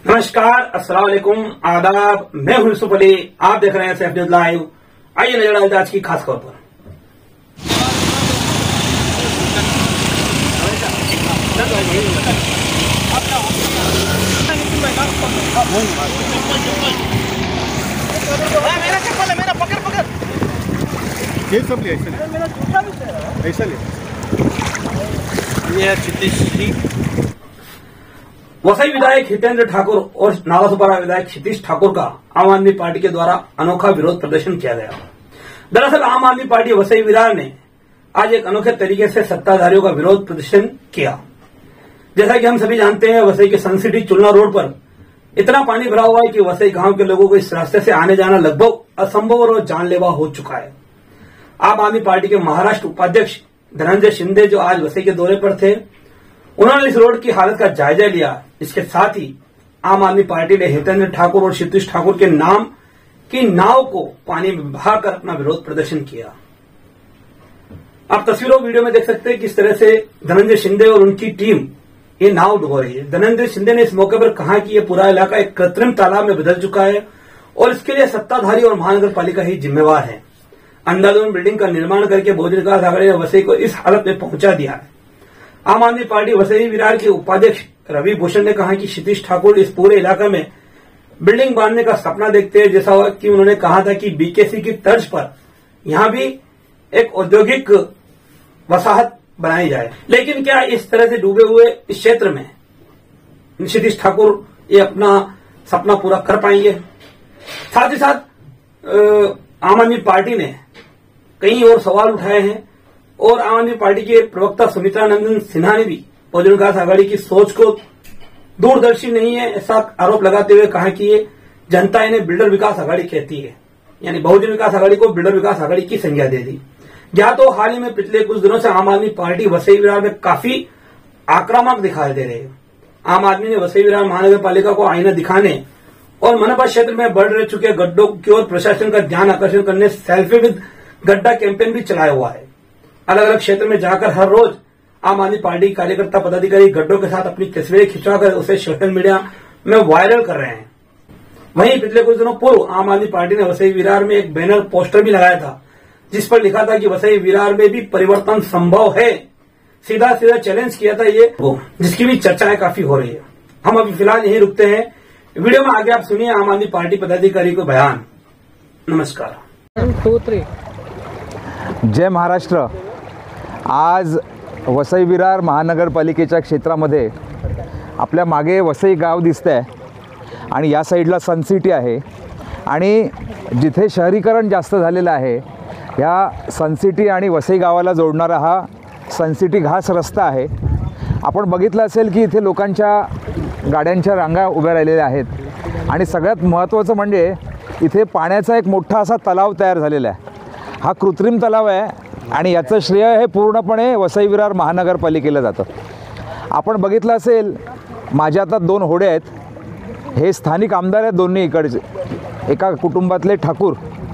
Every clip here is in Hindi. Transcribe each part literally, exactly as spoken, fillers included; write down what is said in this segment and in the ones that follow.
नमस्कार, अस्सलाम वालेकुम, आदाब। मैं हूं यूसुफ अली, आप देख रहे हैं सैफ न्यूज लाइव। आइए नजर डालते हैं आज की खास खबर पर। मेरा चप्पल है, मेरा पकड़ पकड़ ये सब ले ऐसे ले, मेरा जूता भी है, ऐसा ले। ये है क्षितिज। वसई विधायक हितेंद्र ठाकुर और नालासोपारा विधायक क्षितिज ठाकुर का आम आदमी पार्टी के द्वारा अनोखा विरोध प्रदर्शन किया गया। दरअसल आम आदमी पार्टी वसई विरार ने आज एक अनोखे तरीके से सत्ताधारियों का विरोध प्रदर्शन किया। जैसा कि हम सभी जानते हैं, वसई के सन सिटी चुलना रोड पर इतना पानी भरा हुआ है कि वसई गांव के लोगों को इस रास्ते से आने जाना लगभग असंभव और जानलेवा हो चुका है। आम आदमी पार्टी के महाराष्ट्र उपाध्यक्ष धनंजय शिंदे, जो आज वसई के दौरे पर थे, उन्होंने इस रोड की हालत का जायजा लिया। इसके साथ ही आम आदमी पार्टी ने हितेंद्र ठाकुर और क्षितिज ठाकुर के नाम की नाव को पानी में बहाकर अपना विरोध प्रदर्शन किया। आप तस्वीरों वीडियो में देख सकते हैं किस तरह से धनंजय शिंदे और उनकी टीम ये नाव डुबो रही है। धनंजय शिंदे ने इस मौके पर कहा कि यह पूरा इलाका एक कृत्रिम तालाब में बदल चुका है और इसके लिए सत्ताधारी और महानगर पालिका ही जिम्मेवार है। अंधाधुंध बिल्डिंग का निर्माण करके बहुजन विकास आघाड़ी ने वसई को इस हालत में पहुंचा दिया है। आम आदमी पार्टी वसई विरार के उपाध्यक्ष रवि भूषण ने कहा कि क्षितिज ठाकुर इस पूरे इलाके में बिल्डिंग बांधने का सपना देखते हैं, जैसा कि उन्होंने कहा था कि बीकेसी की तर्ज पर यहां भी एक औद्योगिक वसाहत बनाई जाए। लेकिन क्या इस तरह से डूबे हुए इस क्षेत्र में क्षितिज ठाकुर ये अपना सपना पूरा कर पाएंगे? साथ ही साथ आम आदमी पार्टी ने कई और सवाल उठाए हैं और आम आदमी पार्टी के प्रवक्ता सुमित्रा नंदन सिन्हा ने भी बहुजन विकास आघाड़ी की सोच को दूरदर्शी नहीं है ऐसा आरोप लगाते हुए कहा कि ये जनता इन्हें बिल्डर विकास आघाड़ी कहती है, यानी बहुजन विकास आघाड़ी को बिल्डर विकास आघाड़ी की संज्ञा दे दी। या तो हाल ही में पिछले कुछ दिनों से आम आदमी पार्टी वसई विरार में काफी आक्रामक दिखाई दे रही है। आम आदमी ने वसई विरार महानगर पालिका को आईना दिखाने और मनपा क्षेत्र में बढ़ रह चुके गड्ढों की ओर प्रशासन का ध्यान आकर्षण करने सेल्फी विद गड्ढा कैंपेन भी चलाया हुआ है। अलग अलग क्षेत्र में जाकर हर रोज आम आदमी पार्टी कार्यकर्ता पदाधिकारी गड्ढों के साथ अपनी तस्वीरें खिंचवाकर उसे सोशल मीडिया में वायरल कर रहे हैं। वहीं पिछले कुछ दिनों पूर्व आम आदमी पार्टी ने वसई विरार में एक बैनर पोस्टर भी लगाया था जिस पर लिखा था कि वसई विरार में भी परिवर्तन संभव है। सीधा सीधा चैलेंज किया था ये, जिसकी भी चर्चाएं काफी हो रही है। हम अभी फिलहाल यहीं रुकते हैं। वीडियो में आगे आप सुनिए आम आदमी पार्टी पदाधिकारी को बयान। नमस्कार। टू थ्री जय महाराष्ट्र। आज वसई विरार महानगरपालिकेच्या क्षेत्रामध्ये आपल्या मागे वसई गाव दिसतं आहे आणि या साईडला सन सिटी आहे आणि जिथे शहरीकरण जास्त झालेलं आहे या सन सिटी आणि वसई गावाला जोडणारा हा सन सिटी घास रस्ता आहे। आपण बघितलं असेल की इथे लोकांच्या गाड्यांच्या रांगा उभ्या राहिलेल्या आहेत आणि सगळ्यात महत्त्वाचं म्हणजे इथे पाण्याचा एक मोठा असा तलाव तयार झालेला आहे। हा कृत्रिम तलाव आहे आणि याचं श्रेय हे पूर्णपणे वसई विरार महानगरपालिकेला जातं। आपण बघितलं असेल माझ्या आता दोन होडे आहेत, हे स्थानिक आमदार आहेत दोन्ही इकडचे, एका कुटुंबातले ठाकूर।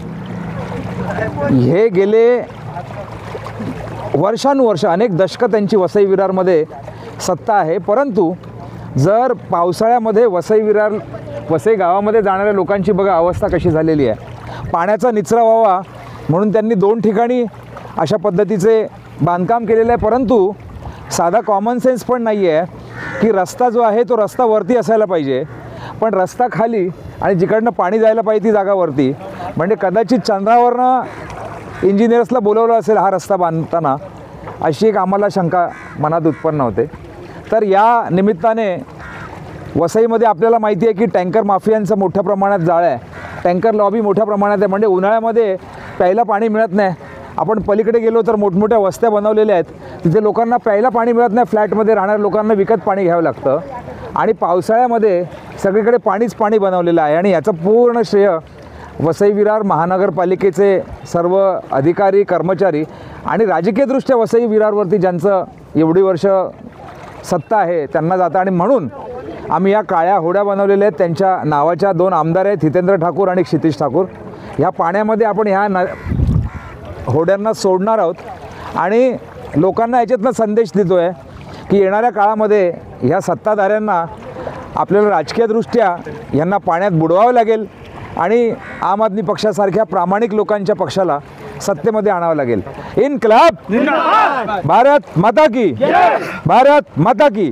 हे गेले वर्षानुवर्ष अनेक दशकं त्यांची वसई विरारमध्ये सत्ता आहे, परंतु जर पावसाळ्यामध्ये वसई विरार वसई गावामध्ये जाणाऱ्या लोकांची बघा अवस्था कशी झालेली आहे। पाण्याचा निचरा व्हावा म्हणून त्यांनी दोन ठिकाणी अशा पद्धतीचे बांधकाम केलेलं आहे, परंतु साधा कॉमन सेन्स पण नाही आहे की रस्ता जो आहे तो रस्ता वरती असायला पाहिजे, पण रस्ता खाली आणि जिकडनं पाणी जायला पाहिजे ती जागा वरती। म्हणजे कदाचित चंद्रावरनं इंजिनियर्सला बोलवलं असेल हा रस्ता बांधताना, अशी एक आम्हाला शंका मनात उत्पन्न होते। तर या निमित्ताने वसईमध्ये आपल्याला माहिती आहे की टँकर माफियांचं मोठ्या प्रमाणात जाळं आहे, टँकर लॉबी मोठ्या प्रमाणात आहे। म्हणजे उन्हाळ्यामध्ये प्यायला पाणी मिळत नाही। आपण पलीकडे गेलो तर मोठमोठ्या वस्त्या बनवलेल्या आहेत, तिथे लोकांना प्यायला पाणी मिळत नाही, फ्लॅटमध्ये राहणाऱ्या लोकांना विकत पाणी घ्यावं लागतं आणि पावसाळ्यामध्ये सगळीकडे पाणीच पाणी बनवलेलं आहे। आणि याचं पूर्ण श्रेय वसई विरार महानगरपालिकेचे सर्व अधिकारी कर्मचारी आणि राजकीयदृष्ट्या वसई विरारवरती ज्यांचं एवढी वर्ष सत्ता आहे त्यांना जातं। आणि म्हणून आम्ही या काळ्या होड्या बनवलेल्या आहेत, त्यांच्या नावाच्या दोन आमदार आहेत, हितेंद्र ठाकूर आणि क्षितिज ठाकूर। ह्या पाण्यामध्ये आपण ह्या न होड्यांना सोडणार आहोत आणि लोकांना याच्यातनं संदेश देतो आहे की येणाऱ्या काळामध्ये ह्या सत्ताधाऱ्यांना आपल्याला राजकीयदृष्ट्या यांना पाण्यात बुडवावं लागेल आणि आम आदमी पक्षासारख्या प्रामाणिक लोकांच्या पक्षाला सत्तेमध्ये आणावं लागेल. इन्कलाब भारत माता की भारत माता की.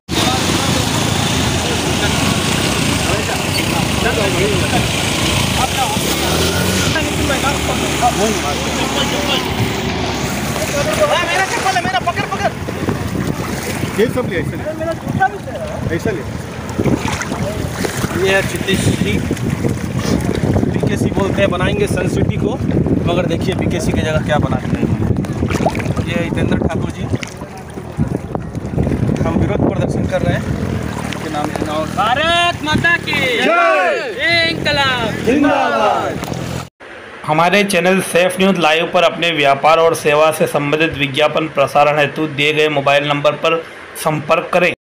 मेरा चप्पल है, मेरा पकड़ पकड़. ये सब ले ऐसे ले ऐसा ले. ये है क्षितिज श्री. बीकेसी बोलते हैं बनाएंगे सन सिटी को, मगर देखिए बीकेसी की जगह क्या बना रहे हैं. ये हितेंद्र ठाकुर जी, हम विरोध प्रदर्शन कर रहे हैं के नाम चुनाव. भारत माता की जय. इंकलाब जिंदाबाद. हमारे चैनल सेफ न्यूज़ लाइव पर अपने व्यापार और सेवा से संबंधित विज्ञापन प्रसारण हेतु दिए गए मोबाइल नंबर पर संपर्क करें.